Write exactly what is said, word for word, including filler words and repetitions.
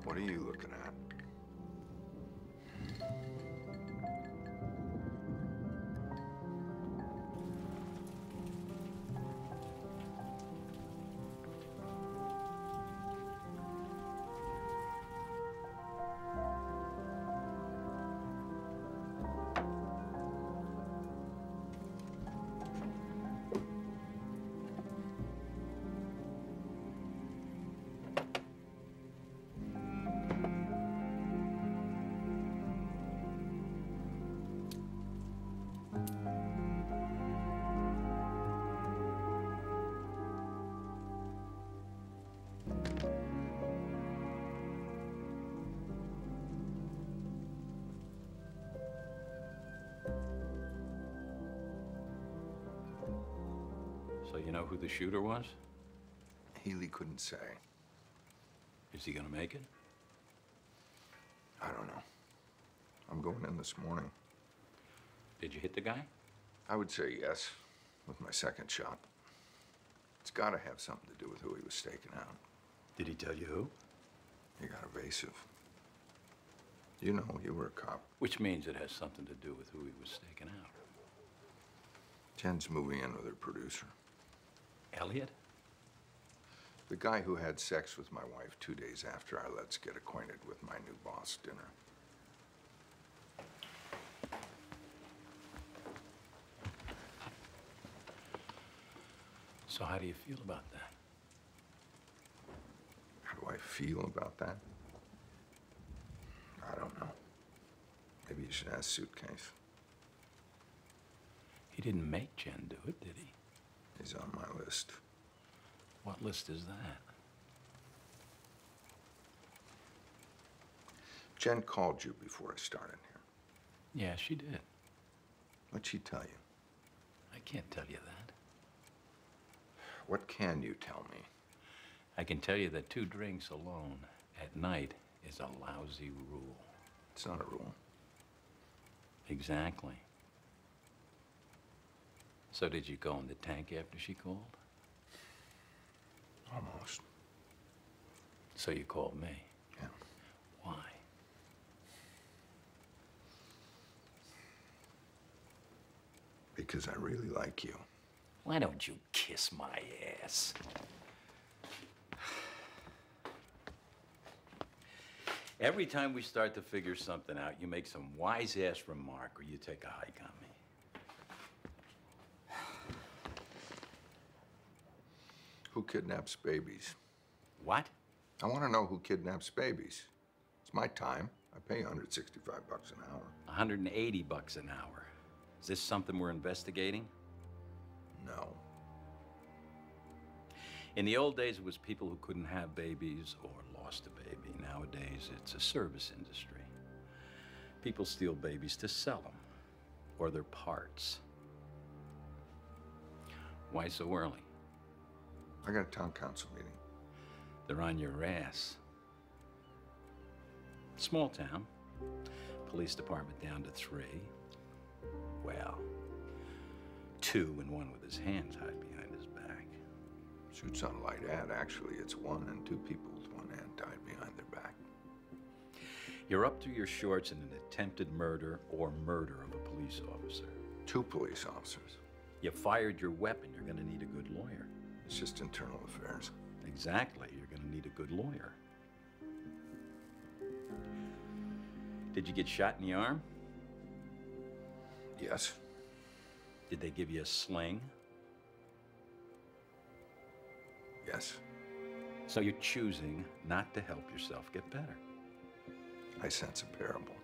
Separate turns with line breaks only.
What are you looking at?
So you know who the shooter was?
Healy couldn't say.
Is he gonna make it?
I don't know. I'm going in this morning.
Did you hit the guy?
I would say yes, with my second shot. It's gotta have something to do with who he was staking out.
Did he tell you who?
He got evasive. You know, you were a cop.
Which means it has something to do with who he was staking out.
Jenn's moving in with her producer.
Elliot?
The guy who had sex with my wife two days after our let's get acquainted with my new boss dinner.
So how do you feel about that?
How do I feel about that? I don't know. Maybe you should ask Suitcase.
He didn't make Jenn do it, did he?
He's on my list.
What list is that?
Jenn called you before I started here.
Yeah, she did.
What'd she tell you?
I can't tell you that.
What can you tell me?
I can tell you that two drinks alone at night is a lousy rule.
It's not a rule.
Exactly. So did you go in the tank after she called?
Almost.
So you called me?
Yeah.
Why?
Because I really like you.
Why don't you kiss my ass? Every time we start to figure something out, you make some wise-ass remark or you take a hike on me.
Who kidnaps babies?
What?
I want to know who kidnaps babies. It's my time. I pay one hundred sixty-five bucks an hour.
one hundred eighty bucks an hour. Is this something we're investigating?
No.
In the old days, it was people who couldn't have babies or lost a baby. Nowadays, it's a service industry. People steal babies to sell them, or their parts. Why so early?
I got a town council meeting.
They're on your ass. Small town. Police department down to three. Well, two and one with his hands tied behind his back.
Shoots on a light ad. Actually, it's one and two people with one hand tied behind their back.
You're up to your shorts in an attempted murder or murder of a police officer.
Two police officers.
You fired your weapon. You're going to need a good lawyer.
It's just internal affairs.
Exactly. You're going to need a good lawyer. Did you get shot in the arm?
Yes.
Did they give you a sling?
Yes.
So you're choosing not to help yourself get better.
I sense a parable.